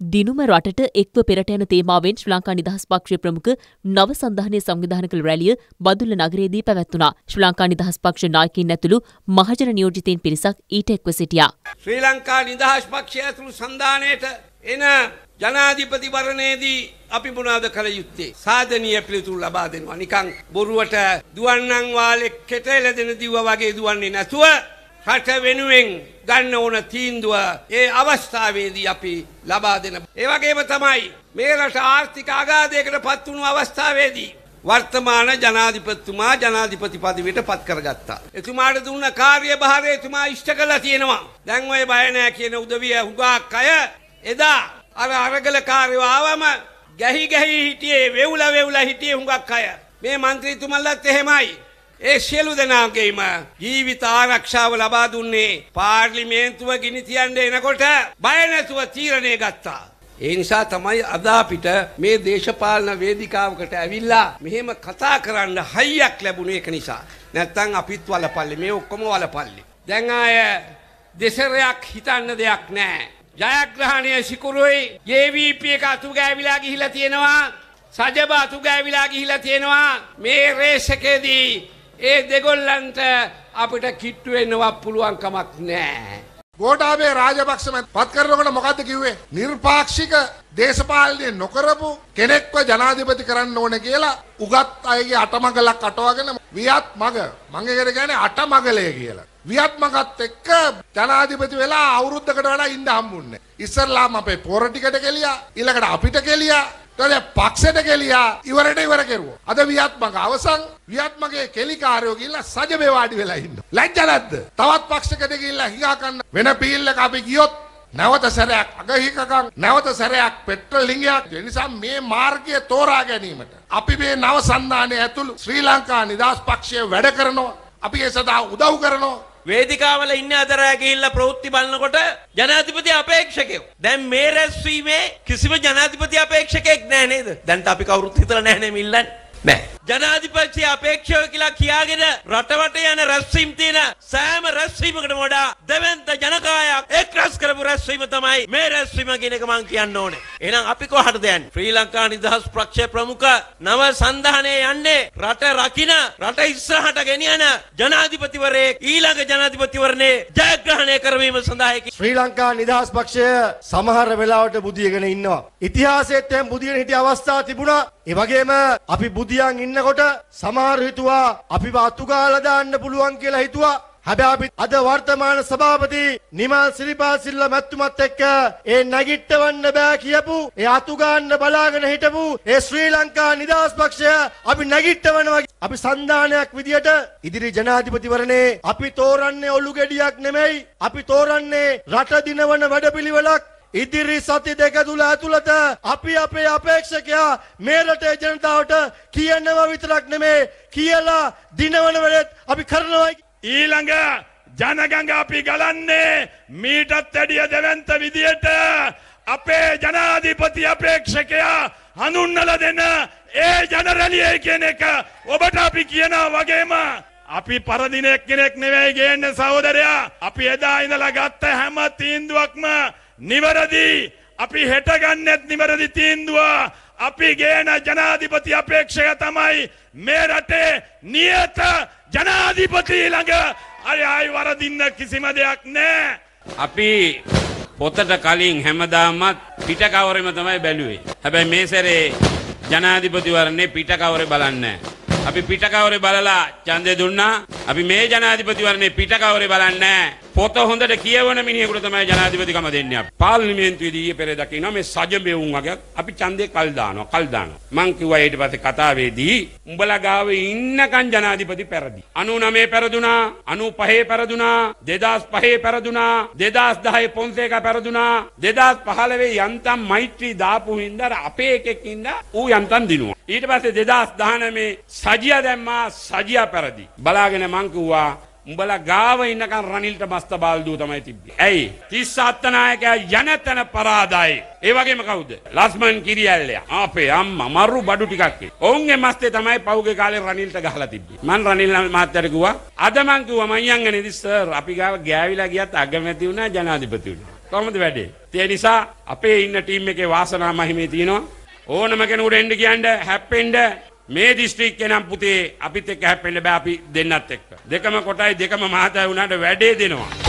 දිනුම රටට එක්ව පෙරට යන තේමාවෙන් ශ්‍රී ලංකා නිදහස් පක්ෂයේ ප්‍රමුඛ නව සංධානයේ සංවිධානය කළ රැළිය බදුල්ල නගරයේදී පැවැත්වුණා. ශ්‍රී ලංකා නිදහස් පක්ෂ නායකයින් ඇතුළු මහජන නියෝජිතයින් පිරිසක් ඊට එක්ව සිටියා. ශ්‍රී ලංකා නිදහස් පක්ෂය ඇතුළු සංධානයට එන ජනාධිපතිවරණයේදී අපි මොනවද කළ යුත්තේ? සාධනීය පිළිතුරු ලබා දෙනවා. නිකන් බොරුවට දුවන්නන් වාලේ කෙටෙල දෙන දිව වගේ දුවන්නේ නැතුව රට වෙනුවෙන් ගන්න ඕන තීන්දුව ඒ අවස්ථාවේදී අපි ලබා දෙන. ඒ වගේම තමයි මේ රට ආර්ථික අගාධයකට පත් වුණු අවස්ථාවේදී වර්තමාන ජනාධිපතිතුමා ජනාධිපති පදවියට පත් කරගත්තා. එතුමාට දුන්න කාර්යභාරය එතුමා ඉෂ්ට කළා තියෙනවා. දැන් ඔය බය නැහැ කියන උදවිය හුඟක් අය එදා අරගල කාර්යව ආවම ගැහි හිටියේ වෙවුලා හිටියේ හුඟක් අය. මේ മന്ത്രിතුමන්ලත් එහෙමයි. ඒ සියලු දෙනාගේම ජීවිත ආරක්ෂාව ලබා දුන්නේ පාර්ලිමේන්තුව ගිනි තියන්න එනකොට බය නැතුව තීරණය ගත්තා. ඒ නිසා තමයි අද අපිට මේ දේශපාලන වේදිකාවකට ඇවිල්ලා මෙහෙම කතා කරන්න හයියක් ලැබුණේ. ඒක නිසා නැත්තම් අපිත් වලපල්ලි මේ ඔක්කොම වලපල්ලි. දැන් ආය දෙසරයක් හිතන්න දෙයක් නැහැ. ජයග්‍රහණය සිකුරුයි JVP එක අතු ගෑවිලා ගිහිලා තියෙනවා. සජබ අතු ගෑවිලා ගිහිලා තියෙනවා. මේ රේස් එකේදී ඒ දෙගොල්ලන්ට අපිට කිට්ටු වෙන්නවත් පුළුවන් කමක් නැහැ. ගෝඨාභය රාජපක්ෂ පත් කරනකොට මොකද්ද කිව්වේ? නිර්පාක්ෂික දේශපාලනය නොකරපු කෙනෙක්ව ජනාධිපති කරන්න ඕනේ කියලා උගත් අයගේ අටමගලක් අටවගෙන වියත් මග මම කියන්නේ අටමගලය කියලා. වියත් මගත් එක්ක ජනාධිපති වෙලා අවුරුද්දකට වඩා ඉඳ හම්බුන්නේ. ඉස්සරලාම අපේ පොර ටිකට කෙලියා, ඊළඟට අපිට කෙලියා, ඊට පක්ෂයට කෙලියා, ඉවර කෙරුවා. අද වියත් මග අවසන්. වියත් මගේ කෙලිකාරයෝ ගිහිල්ලා සජබේ වාඩි වෙලා ඉන්නවා. ලැජ්ජ නැද්ද? තවත් පක්ෂයකට ගිහිල්ලා හිඟා කන්න වෙන පීල් එක අපි ගියොත් නැවත සැරයක් අගහිකකම් නැවත සැරයක් පෙට්‍රල් ලිංගයක්. ඒ නිසා මේ මාර්ගය තෝරා ගැනීමට අපි මේ නව සංධානයේ ඇතුළු ශ්‍රී ලංකා නිදහස් පක්ෂය වැඩ කරනවා. අපි ඒ සඳහා උදව් කරනවා. වේදිකාවල ඉන්න අතරා ගිහිල්ලා ප්‍රවෘත්ති බලනකොට ජනාධිපති අපේක්ෂකයෝ. දැන් මේ රැස්වීමේ කිසිම ජනාධිපති අපේක්ෂකෙක් නැහැ නේද? දැන් අපි කවුරුත් හිතලා නැහැ නේ මිල්ලන්නේ. නෑ. ජනාධිපති අපේක්ෂකයෝ කියලා කියාගෙන රටවට යන රැස්වීම් තියෙන සෑම රැස්වීමකටම වඩා දෙවන්ත ජනකායක් එක් රැස් කරපු රැස්වීම තමයි මේ රැස්වීම කියන එක මම කියන්න ඕනේ. එහෙනම් අපි කොහටද යන්නේ? ශ්‍රී ලංකා නිදහස් පක්ෂයේ ප්‍රමුඛ නව සංධානයේ යන්නේ රට රකින්න රට ඉස්සරහට ගෙනියන ජනාධිපතිවරයෙක් ඊළඟ ජනාධිපතිවරණේ ජයග්‍රහණය කරවීම සඳහා. ශ්‍රී ලංකා නිදහස් පක්ෂය සමහර වෙලාවට බුදියගෙන ඉන්නවා. ඉතිහාසයේත් එහෙම බුදියගෙන හිටිය අවස්ථා තිබුණා. ඒ වගේම අපි බුදියන් ඉන්නකොට සමහර හිතුවා අපිව අතුගාලා දාන්න පුළුවන් කියලා හිතුවා. හැබැයි අපි අද වර්තමාන සභාපති නිමල් සිරිපාසිල්ල මැතිතුමත් එක්ක ඒ නැගිටවන්න බෑ කියපු ඒ අතුගාන්න බලාගෙන හිටපු ඒ ශ්‍රී ලංකා නිදහස් පක්ෂය අපි නැගිටවනවා. අපි සංධානයක් විදියට ඉදිරි ජනාධිපතිවරණේ අපි තෝරන්නේ ඔලු ගෙඩියක් නෙමෙයි. අපි තෝරන්නේ රට දිනවන වැඩපිළිවෙලක්. ඉදිරි සති දෙක තුල ඇතුළත අපි අපේ අපේක්ෂකයා මේ රටේ ජනතාවට කියනවා විතරක් නෙමෙයි කියලා දිනවන වැඩත් අපි කරනවා. ඊළඟ ජනගංග අපි ගලන්නේ මීටත් වැඩිය දෙවන්ත විදියට අපේ ජනාධිපති අපේක්ෂකයා හඳුන්වලා දෙන ඒ ජනරැලිය කියන එක ඔබට අපි කියනවා වගේම අපි පරදිනෙක් කෙනෙක් නෙවෙයි ගේන්නේ සහෝදරයා. අපි එදා ඉඳලා ගත්ත හැම තීන්දුවක්ම නිවැරදි. අපි හෙට ගන්නෙත් නිවැරදි තීන්දුව. අපි ගේන ජනාධිපති අපේක්ෂක තමයි මේ රටේ නියත ජනාධිපති ළඟ අය වරදින්න කිසිම දෙයක් නැහැ. අපි පොතට කලින් හැමදාමත් පිටකවරෙම තමයි බැලුවේ. හැබැයි මේ සැරේ ජනාධිපතිවරණේ පිටකවරේ බලන්නේ නැහැ. අපි පිටකවරේ බලලා ඡන්දය දුන්නා. අපි මේ ජනාධිපතිවරණේ පිටකවරේ බලන්නේ නැහැ. පොත හොඳට කියවන මිනිහෙකුට තමයි ජනාධිපතිකම දෙන්නේ. අපි පාර්ලිමේන්තුවේදී ඊයේ පෙරේදා කියනවා මේ සජඹෙවුන් වගේ අපි ඡන්දේ කල් දානවා. මං කිව්වා ඊට පස්සේ කතාවේදී උඹලා ගාව ඉන්නකන් ජනාධිපති පෙරදි. 99 පෙරදුනා, 95 පෙරදුනා, 2005 පෙරදුනා, 2010 පොන්සේකා පෙරදුනා, 2015 යන්තම් මෛත්‍රී දාපු හින්දා අපේ එකෙක් ඉඳලා ඌ යන්තම් දිනුවා. ඊට පස්සේ 2019 සජියා දැම්මා, සජියා පෙරදි. බලාගෙන මං කිව්වා උඹලා ගාව ඉන්නකන් රනිල්ට මස්ත බාල්දුව තමයි තිබ්බේ. ඇයි? 37 නායකයා යනතන පරාදයි. ඒ වගේම කවුද? ලස්මන් කිරියල්ලයා. අපේ අම්මා මරු බඩු ටිකක් ඒ. ඔවුන්ගේ මස්තේ තමයි පහුගේ කාලේ රනිල්ට ගහලා තිබ්බේ. මං රනිල් මහත්තයාට කිව්වා අද මං කිව්වා මං යන්නේ නේද සර් අපි ගාව ගෑවිලා ගියත් අගමැති වුණා ජනාධිපති වුණා. කොහොමද වැඩේ? ඒ නිසා අපේ ඉන්න ටීම් එකේ වාසනා මහිමේ තියෙනවා. ඕනම කෙනෙකුට එන්න කියන්න හැප්පෙන්න මේ දිස්ත්‍රික්කේ නම් පුතේ අපිත් එක්ක හැප්පෙන්න බෑ අපි දෙන්නත් එක්ක. දෙකම කොටයි දෙකම මහතයි වුණාට වැඩේ දෙනවා.